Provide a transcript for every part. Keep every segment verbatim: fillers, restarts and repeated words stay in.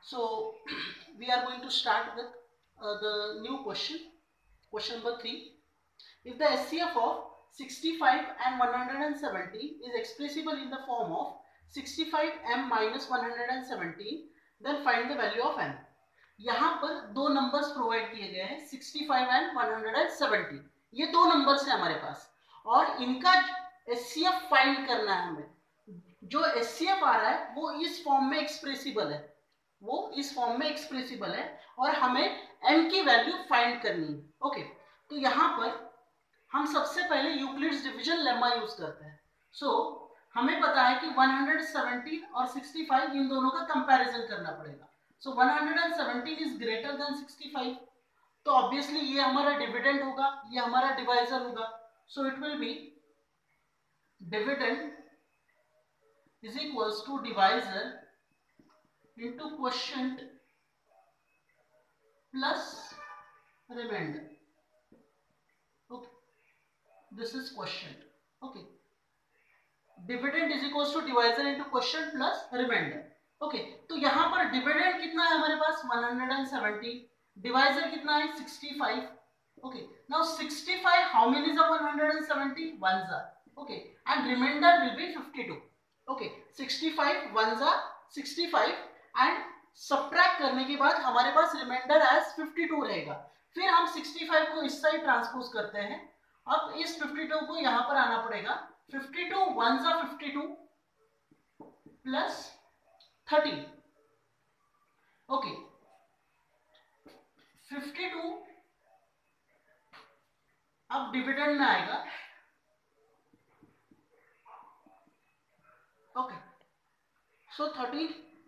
So we are going to start with uh, the new question. Question number three. If the H C F of sixty-five and one hundred seventy is expressible in the form of sixty-five m minus one hundred seventeen, then find the value of m. यहाँ पर दो numbers provide किए गए हैं sixty-five and one hundred seventy. ये दो numbers हैं हमारे पास और इनका H C F फाइंड करना है हमें. जो H C F आ रहा है वो इस फॉर्म में एक्सप्रेसिबल है, वो इस फॉर्म में एक्सप्रेसिबल है और हमें m की वैल्यू फाइंड करनी है. ओके, तो यहाँ पर हम सबसे पहले यूक्लिड्स डिवीजन लेमा यूज करते हैं. सो so, हमें पता है कि one hundred seventeen और sixty-five इन दोनों का कंपैरिजन करना पड़ेगा. So so, one hundred seventeen is greater than sixty-five, तो ऑब्वियसली ये हमारा डिविडेंड होगा, ये हमारा डिवाइजर होगा. So it will be dividend is equals to divisor into quotient plus remainder. Okay, this is quotient. Okay, dividend is equals to divisor into quotient plus remainder. Okay, तो यहाँ पर dividend कितना है हमारे पास one hundred seventy, divisor कितना है sixty-five. Okay, now sixty-five how many is one hundred seventy? Ones are. Okay, and remainder will be fifty-two. Okay, sixty-five ones are sixty-five and subtract करने के बाद हमारे पास रिमाइंडर एज fifty-two रहेगा. फिर हम sixty-five को इस साइड ट्रांसपोज करते हैं. अब इस fifty-two को यहां पर आना पड़ेगा. fifty-two ones are fifty-two plus thirty. Okay, fifty-two अब डिविडेंड में आएगा. ओके, सो thirty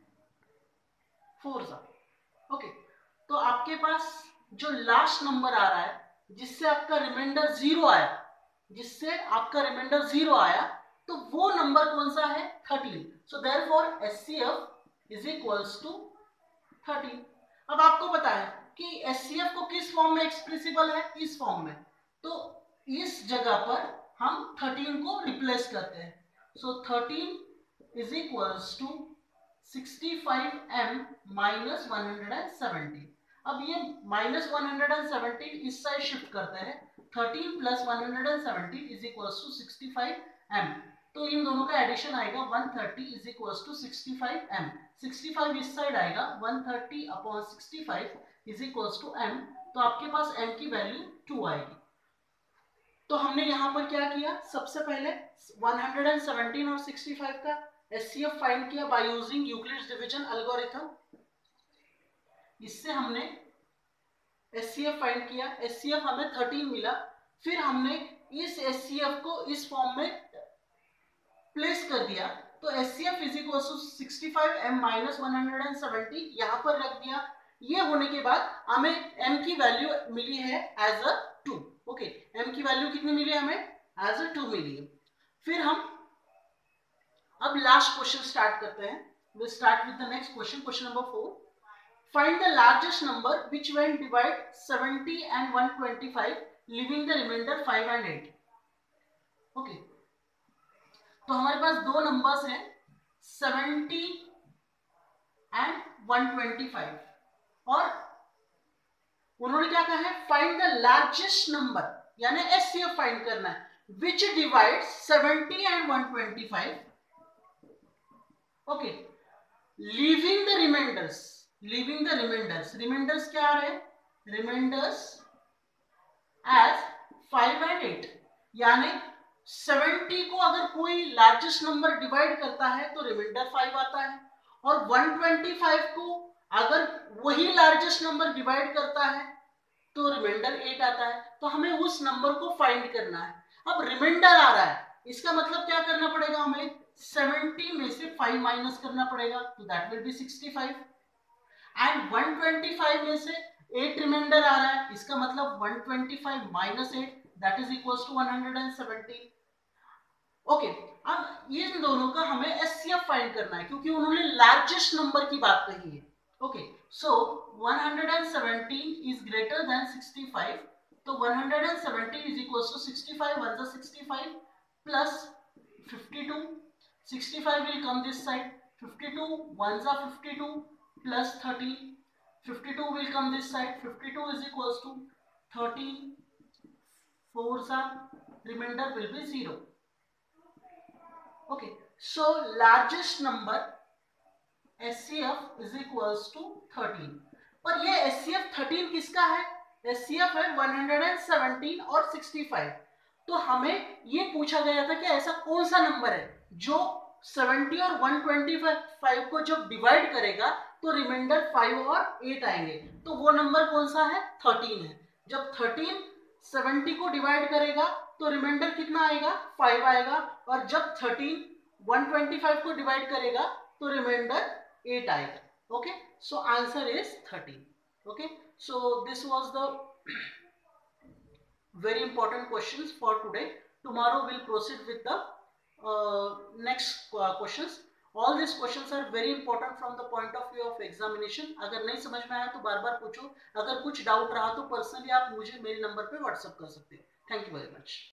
फोर सा. ओके, तो आपके पास जो लास्ट नंबर आ रहा है जिससे आपका रिमाइंडर जीरो आया, जिससे आपका रिमाइंडर जीरो आया, तो वो नंबर कौन सा है? thirteen. So therefore H C F is equals to thirteen. अब आपको पता है कि H C F को किस फॉर्म में एक्सप्रेसिबल है? इस फॉर्म में. तो इस जगह पर हम thirteen को रिप्लेस करते हैं. So thirteen is equals to sixty-five m minus one hundred seventy. अब ये minus one hundred seventy इस साइड शिफ्ट करते हैं. thirteen plus one hundred seventy is equals to sixty-five m. तो इन दोनों का एडिशन आएगा one thirty is equals to sixty-five m. sixty-five इस साइड आएगा, one thirty upon sixty-five is equals to m. तो आपके पास m की वैल्यू two आएगी. तो हमने यहाँ पर क्या किया? सबसे पहले one hundred seventeen और sixty-five का H C F फाइंड किया by using Euclid's division algorithm. इससे हमने H C F फाइंड किया. H C F हमें thirteen मिला. फिर हमने इस H C F को इस फॉर्म में प्लेस कर दिया. तो H C F is equals to sixty-five m minus one hundred seventy यहाँ पर रख दिया. ये होने के बाद हमें m की वैल्यू मिली है as a two. Okay, m की वैल्यू कितनी मिली हमें? एज अ two मिली है. फिर हम अब लास्ट क्वेश्चन स्टार्ट करते हैं. We start with the next question. Question number four. Find the largest number which when divide seventy and one twenty-five leaving the remainder five and eight. Okay, तो हमारे पास दो numbers हैं seventy and one twenty-five और उन्होंने क्या कहा है? Find the largest number, यानी H C F फाइंड करना है, which divides seventy and one twenty-five. Okay, leaving the remainders. Leaving the remainders, remainders क्या आ रहे हैं? Remainders as five and eight. यानी seventy को अगर कोई लार्जेस्ट नंबर डिवाइड करता है तो रिमाइंडर five आता है, और one twenty-five को अगर वही लार्जेस्ट नंबर डिवाइड करता है तो रिमाइंडर eight आता है. तो हमें उस नंबर को फाइंड करना है. अब रिमाइंडर आ रहा है, इसका मतलब क्या करना पड़ेगा? हमें seventy में से five माइनस करना पड़ेगा, तो that will be sixty-five. And one twenty-five में से eight रिमाइंडर आ रहा है, इसका मतलब one twenty-five minus eight that is equals to one hundred seventy. Okay, अब इन दोनों का हमें H C F फाइंड करना है क्योंकि उन्होंने लार्जेस्ट नंबर की बात कही है. Okay, so one hundred seventeen is greater than sixty-five. तो one hundred seventeen is equals to sixty-five ones are sixty-five plus fifty-two. sixty-five will come this side. fifty-two ones are fifty-two plus thirteen. fifty-two will come this side. fifty-two is equals to thirteen. fours are, remainder will be zero. Okay, so largest number S C F is equals to thirteen. और ये S C F thirteen किसका है? S C F है one hundred seventeen और sixty-five. तो हमें ये पूछा गया था कि ऐसा कौन सा नंबर है जो सेवेंटी और one twenty-five को जब डिवाइड करेगा तो रिमाइंडर फाइव और एट आएंगे. तो वो नंबर कौन सा है? थर्टीन है. जब थर्टीन सेवेंटी को डिवाइड करेगा तो रिमाइंडर कितना आएगा? फाइव आएगा. और जब थर्टीन one twenty-five को डिवाइड करेगा तो रिमाइंडर एट आएगा. Okay, so answer is thirteen. Okay, so this was the very important questions for today. Tomorrow we'll proceed with the uh, next uh, questions. All these questions are very important from the point of view of examination. अगर नहीं समझ में आया तो बार बार पूछो. अगर कुछ doubt रहा तो पर्सनली आप मुझे मेरे नंबर पे व्हाट्सएप कर सकते हो. Thank you very much.